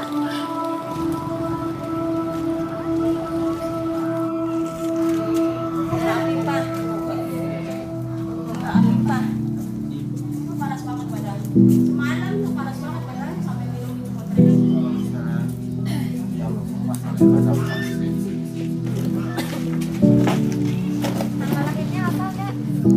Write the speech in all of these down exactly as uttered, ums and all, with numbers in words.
Semalam tuh panas banget padahal sampai minum itu nama lahirnya apa Kak?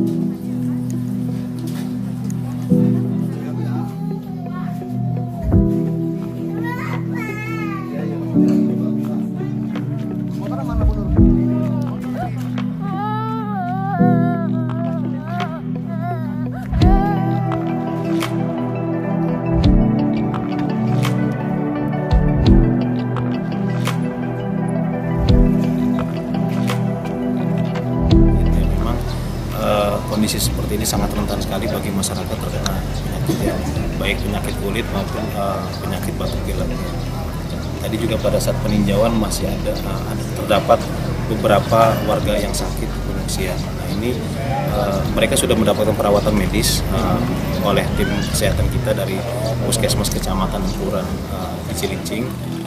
Kondisi seperti ini sangat rentan sekali bagi masyarakat terkena penyakit ya, baik penyakit kulit maupun uh, penyakit batuk pilek. Tadi juga pada saat peninjauan masih ada, uh, ada terdapat beberapa warga yang sakit pengungsian. Nah ini uh, mereka sudah mendapatkan perawatan medis uh, oleh tim kesehatan kita dari Puskesmas Kecamatan Empuran uh, di Cilincing.